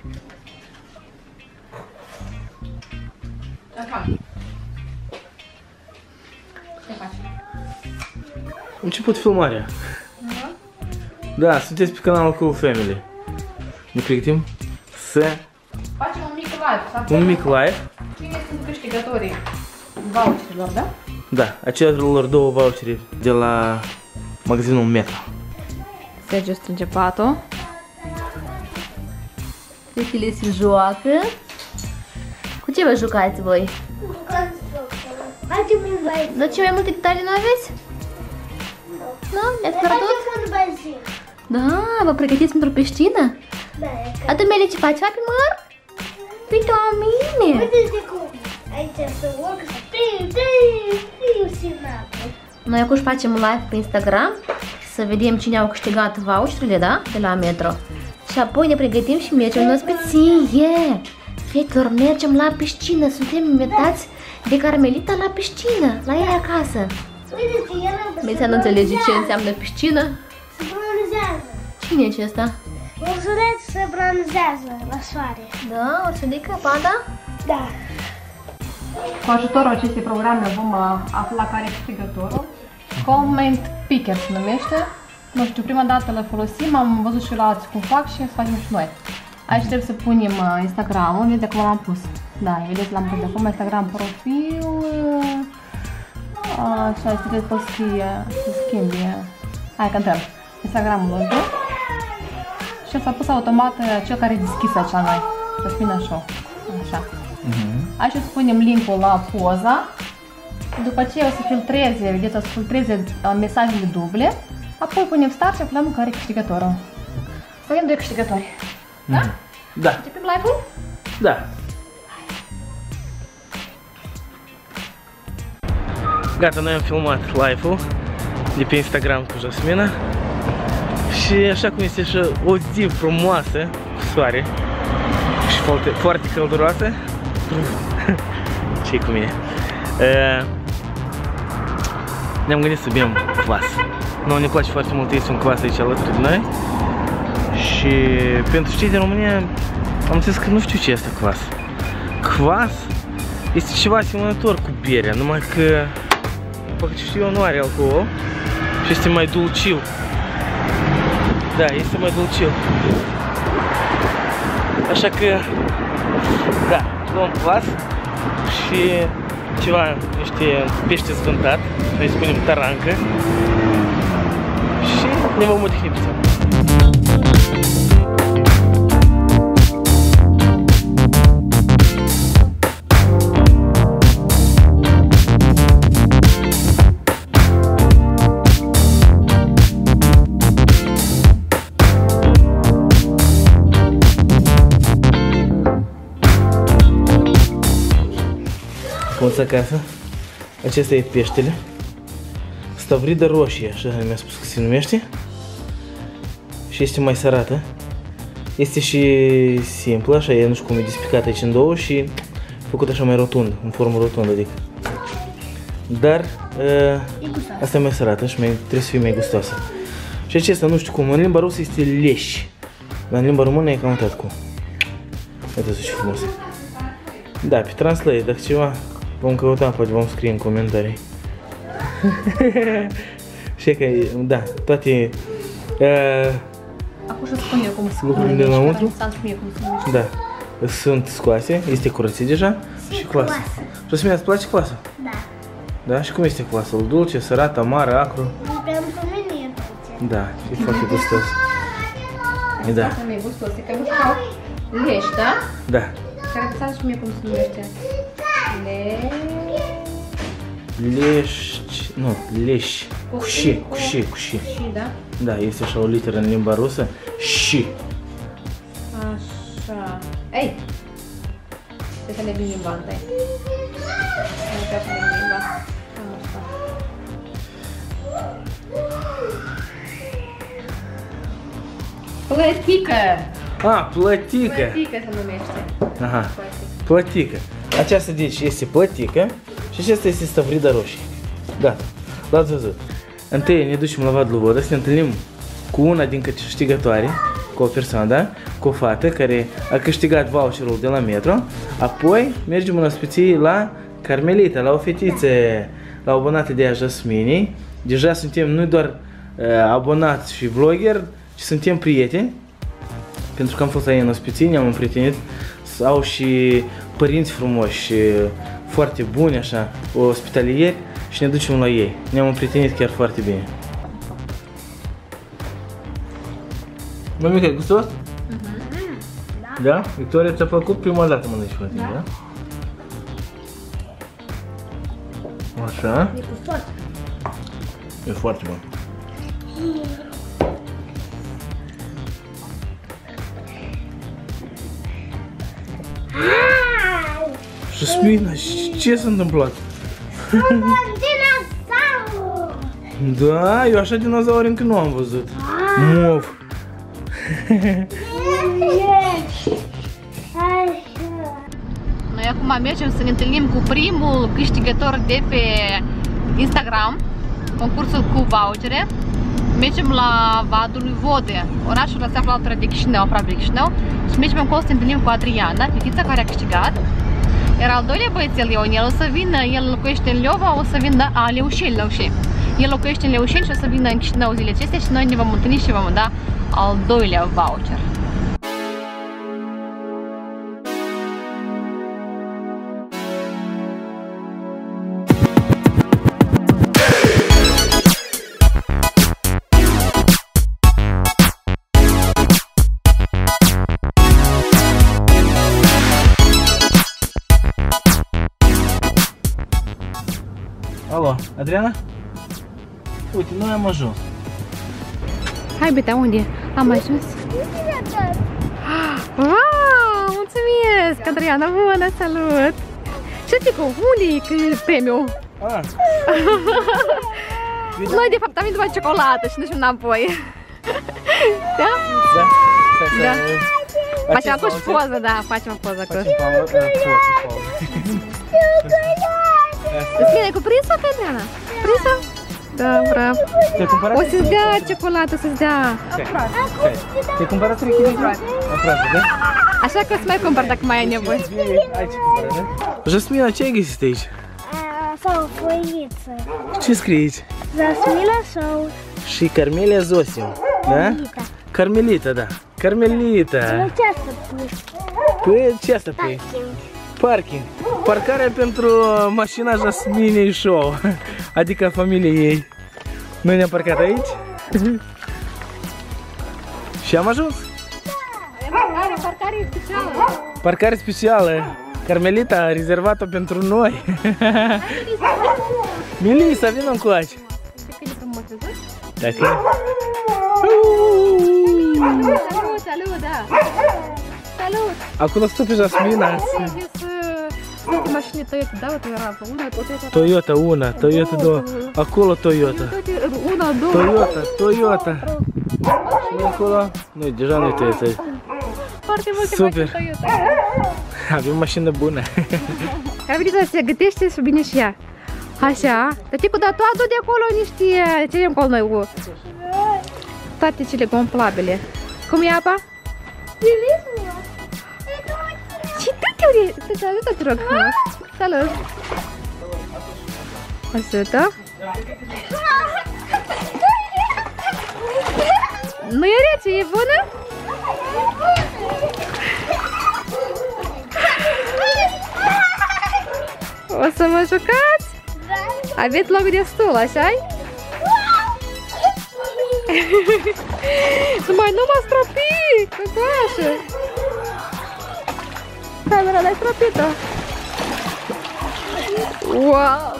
Așa. Ce faci? Am început filmarea. Da, sunteți pe canalul Cool Family. Ne pregătim să Facem un mic live. un mic live. Cine sunt câștigătorii voucherilor, da? Da, acelor două vouchere de la magazinul Metro. Sergiu strânge patul. Fetele se joacă. Cu ce vă jucați voi? Dar ce mai multe detalii nu aveți? Nu? I-ați cumpărat tot? Da, vă pregătiți pentru piscină? Da. Atunci, Mele, ce faci? Faci pe măr? Uite la mine! Uite cum aici să urc, să fiu sinapă. Noi acum facem un live pe Instagram să vedem cine au câștigat voucherele, da? De la Metro. Și apoi ne pregătim și mergem în ospiție. Fetelor, mergem la piscină. Suntem invitați de Carmelita la piscină, la ei acasă. Melissa nu înțelege ce înseamnă piscină. Se bronzează. Cine e acesta? Ursuleț se bronzează la soare. Da, ursulică, panda? Da. Cu ajutorul acestui programe vom afla care e câștigătorul. Comment Picker se numește. Nu știu, prima dată le folosim, am văzut și la alții cum fac și să facem și noi. Aici trebuie să punem Instagram-ul, vedeți acum l-am pus. Da, vedeți l-am pus de acum, Instagram profil. Așa, trebuie să schimbi. Hai, cântăm. Instagram-ul nostru. Și s-a pus automat cel care e deschis aici la noi. Răspin așa. Așa. Aici să punem linkul la poza. După ce o să filtreze, vedeți, o să filtreze mesajele duble. Apoi punem start și aflăm care e câștigătorul. Avem doi câștigători. Da? Da. Începem live-ul? Da. Gata, noi am filmat live-ul de pe Instagram cu Jasmina. Și așa cum este și o zi frumoasă, cu soare și foarte călduroasă. Ce-i cu mine? Ne-am gândit să bem kvass. Noi ne place foarte mult, este un kvass aici alături de noi. Și pentru cei din România am înțeles că nu știu ce este kvass. Kvass este ceva asemănător cu berea, numai că, după ce știu eu, nu are alcool și este mai dulciu. Da, este mai dulciu. Așa că, da, luăm kvass și ceva, niște pește zvântat, noi spunem tarancă. Și ne vom odihni pe seama. Acasă. Acesta e peștele. Stavridă roșie, așa mi-a spus că se numește. Și este mai sărată. Este și simplă, așa e, nu știu cum e despicat aici în două și făcut așa mai rotund, în formă rotundă, adică. Dar asta e mai sărată și trebuie să fie mai gustoasă. Și acesta, nu știu cum, în limba rusă este leș. Dar în limba română e cam uitat cum. Uite ce frumos. Da, pe Translate, dacă ceva vom căuta, poate vom scrie în comentarii. Și că, da, toate Acum să spun eu cum se lucrurile de înăuntru, da, sunt scoase, este curățit deja și clasă. Răsmina, îți place clasă? Da. Da? Și cum este clasul? Dulce, sărat, amar, acru? Pentru mine e dulce. Da, e foarte gustos. Da. Foarte mie gustos, e că nu știu leș, da? Da. Care arătați și mie cum se numește? Leș. Cu și. Da? Da, este așa o literă în limba rusă. Și. Așa. Ei! Trebuie să ne bine limba întâi. Nu trebuie să ne bine limba. Cam așa. Plătică! Plătică! Plătică se numește. Aha, plătică. Aceasta deci este plătică și acesta este stavrida roșie. Gata, l-ați văzut. Întâi ne ducem la Vadlu Vodă să ne întâlnim cu una din câștigătoare cu o persoană, da? Cu o fată care a câștigat voucherul de la metro. Apoi mergem în ospiție la Carmelita, la o fetiță, la o abonată de a Jasminei. Deja suntem nu doar abonați și vlogger, ci suntem prieteni. Pentru că am fost la ei în ospiție, ne-am împrietenit. Au și părinți frumoși, foarte buni, așa, ospitalieri, și ne ducem la ei. Ne-am împrietenit chiar foarte bine. Mămica, ai gustos? Da? Victoria, ți-a plăcut? Prima dată mănânci cu tine, da? Așa. E cu foarte. E foarte bun. Jasmina, ce s-a întâmplat? Un dinozaur! Da, eu așa dinozauri încă nu am văzut. Mov. Noi acum mergem să ne întâlnim cu primul câștigător de pe Instagram, concursul cu vouchere. Mergem la Vadul lui Vode, orașul ăsta se află la alături de Chișinău, aproape de Chișinău, și mergem acolo să ne întâlnim cu Adriana, fetița care a câștigat. Iar al doilea băiețel Ionel o să vină, el locuiește în Leova, o să vină, Leușeni. El locuiește în Leușeni și o să vină în Chișinău zilele acestea și noi ne vom întâlni și vom da al doilea voucher. Alo, Adriana? Uite, noi am ajuns. Hai, Beta, unde? Am ajuns? Wow, mulțumesc, Adriana, bună, salut! Ce zic, unde e premiul? Noi, de fapt, am venit după ciocolată și ducem înapoi. Da? Da. Facem acum și poză, da, facem o poză acum. Îți vine cu prinsul, Adriana? Prinsul? Da, bravo. O să-ți dea ciocolată, o să-ți dea. Te-ai cumpărat rechinița? Aproape, da? Așa că o să mai cumpăr dacă mai ai nevoie. Jasmina, ce ai găsit aici? Sau foiță. Ce scrie aici? Jasmina sau Și Carmelia Zosim, da? Carmelita, da. Carmelita. ce să pui? Păi, ce asta pui? Parking. Parcarea pentru mașina Jasminei Show, adică familiei ei. Noi ne-am parcat aici și am ajuns. Are parcare specială. Parcare specială. Carmelita a rezervat-o pentru noi. Melissa, vină încoace. Cât de frumos, văzut? Dacă... Salut, da. Salut. Acolo stă pe Jasmina. Mașini Toyota, da, o era una, Toyota 1, Toyota 2. Acolo Toyota. Una, două. Toyota. Și acolo, noi deja nu-i Toyota. Foarte multe Super. mașini Toyota. Avem mașină bună. Ai venit să se gătește și bine și ea. Așa. Tăticu, dar tu adu de acolo niște, ce avem acolo noi cu toate cele gonflabile. Cum e apa? Și te ajută, te rog. Salut. Ajută. Nu e rece, e bună? O să mă jucați? Aveți loc destul, așa-i? Numai nu mă stropi! Căcoașă! Camera l-ai stropită! Wow!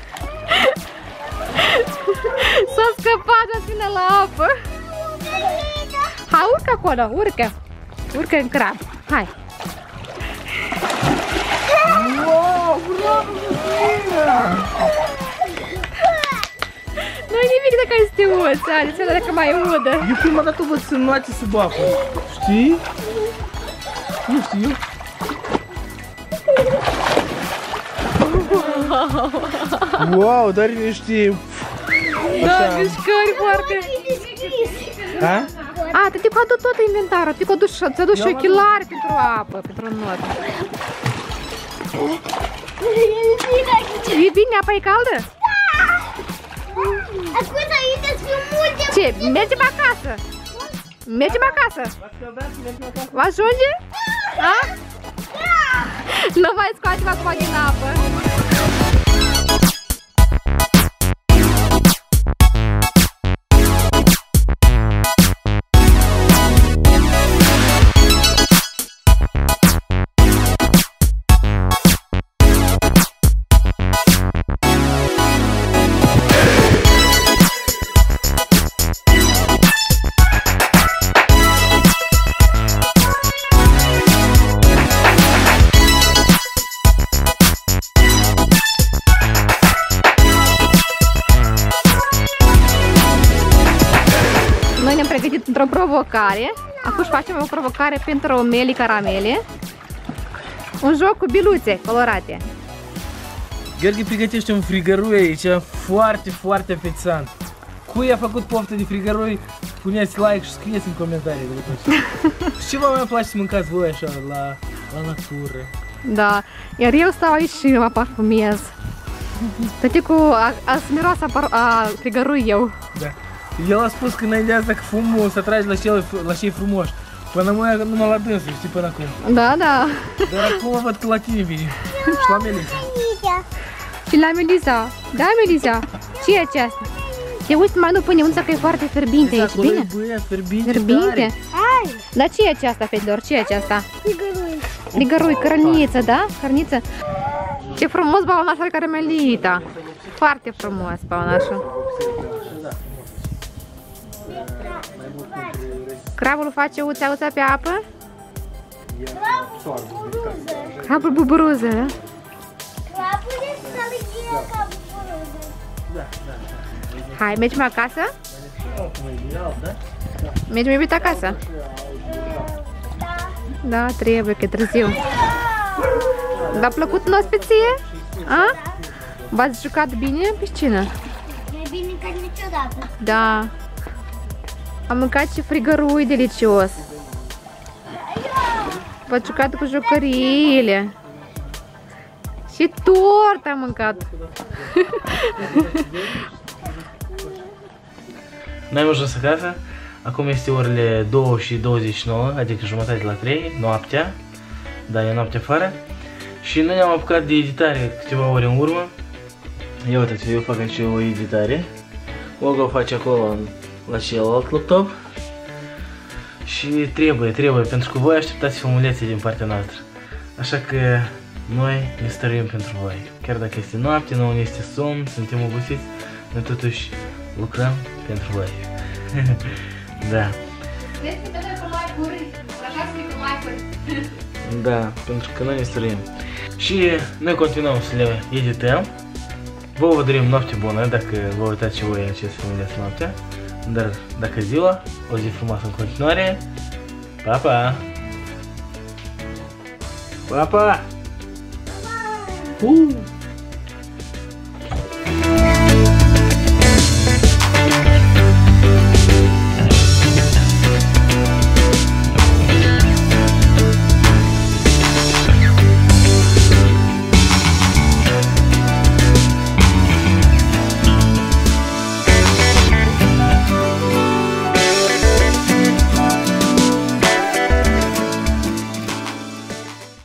S-a scăpat Jasmina la apă! Hai, urcă acolo, urcă! Urcă în crab! Hai! Wow, bravo, Jasmina! Nu-i nimic dacă ai să te uzi, Alice, dacă mai udă. Eu prima dată văd să noate sub apă. Știi? Nu știu. Wow, dar niște... Da, mișcări foarte. Ha? A, te dic adu tot inventarul, te dic ți-a dus și ochelari pentru apă, pentru not. E bine, apa e caldă? Da! Ascultă, aici sunt multe. Ce? Mergem acasă? Mergem acasă? Va ajunge? Da? Nu mai scoatem acum din apă. Pregătit într-o provocare. Acum facem o provocare pentru Meli Caramele. Un joc cu biluțe colorate. Gheorghe pregătește un frigărui aici, foarte, foarte apetisant. Cui a făcut poftă de frigărui? Puneți like și scrieți în comentarii. Și ce vă mai place să mâncați voi așa, la natură? Da, iar eu stau aici și mă parfumez. Tăticu a miroasă frigărui eu. Da. El a spus că înainte de asta că fumul să tragi la cei frumoși. Până numai la dânsul, știi, până acum. Da, da. Dar acum văd că la tine vine. Și la Melisa. Și la Melisa. Da, Melisa. Ce e aceasta? Te uiți mai nu pune unța că e foarte fierbinte aici, bine? Fierbinte? Dar ce e aceasta, fetelor? Ce e aceasta? Frigărui. Frigărui, cărniță, da? Cărniță. Ce frumos balonașul are Caramelita. Foarte frumos balonașul. Crabul face uța-uța pe apă? Crabul buburuză, da? Crabul este alergia ca buburuză. Hai, mergem acasă? Mergem iubit acasă? Da, trebuie, că e târziu. V-a plăcut în ospeție? V-ați jucat bine în piscină? Mai bine ca niciodată. Da. Am mâncat și frigărui delicios. V-ați jucat cu jucăriile. Și tort am mâncat. Noi am ajuns acasă. Acum este orele 2:29, adică jumătate la 3, noaptea. Da, e noaptea afară. Și noi ne-am apucat de editare câteva ore în urmă. Ia uitați, eu fac aici o editare. Olga o face acolo la celălalt laptop. Și trebuie, pentru că voi așteptați filmulețe din partea noastră. Așa că noi ne stăruim pentru voi. Chiar dacă este noapte, nouă ne este somn, suntem obosiți, noi totuși lucrăm pentru voi. Da. Da, pentru că noi ne stăruim. Și noi continuăm să le edităm. Vă dorim noapte bună dacă vă uitați și voi acest filmuleț noaptea. Dar dacă ziua, o zi frumoasă în continuare. Pa, pa! Pa, pa!